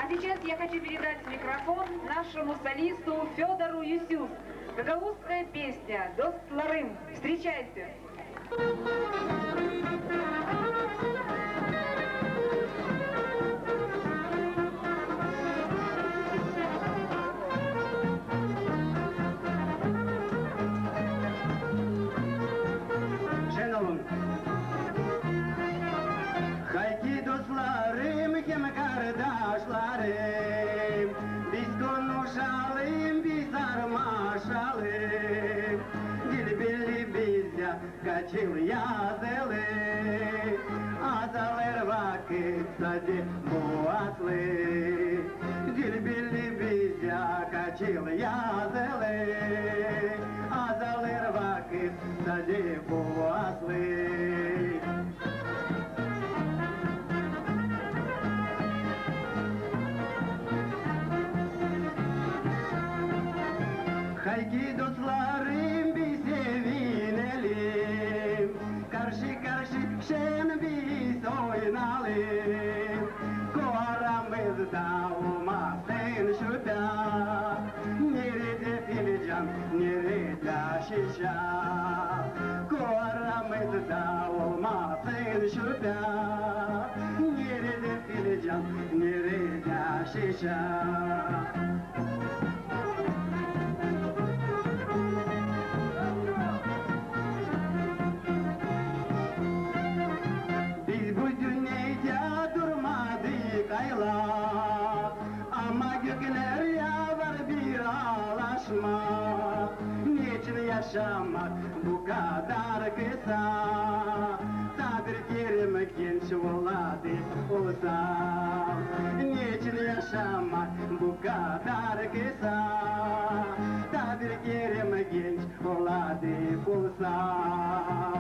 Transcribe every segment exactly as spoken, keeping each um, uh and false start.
А сейчас я хочу передать микрофон нашему солисту Федору Юсюс. Гагаузская песня «Достларым». Встречайте! Haydi dostlarım, hem kardeşlerim, biz konuşalım, biz armaşalım. Dil birli bizde kaç yıl yazılı, azalır vakit tadı boğazlı. Dil birli bizde kaç yıl yazılı, azalır vakit tadı boğazlı. Haydi dostlarım biz sevinelim, karşı karşı şen biz oynayalım. Koramızda olmasın şüphe, nerede filcan, nerede şişe. Koramızda olmasın şüphe, nerede filcan, nerede şişe. Ama gökler yağar bir ağlaşma. Niçin yaşamak bu kadar kısa? Sabır kerim genç oladı olsam. Niçin yaşamak bu kadar kısa? Sabır kerim genç oladı olsam.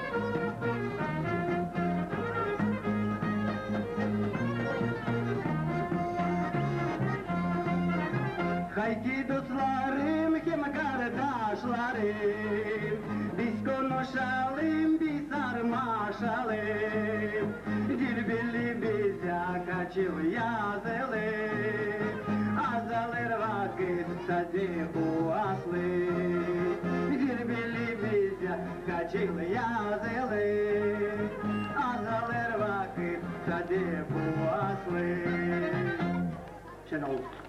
Haydi dostlarım, hem kardeşlerim, biz konuşalım, biz armaşalım. Dil birli bize kaç yıl yazılı, azalır vakit tadı boğazlı. Dil birli bize kaç yıl yazılı, azalır vakit tadı boğazlı. Şenol.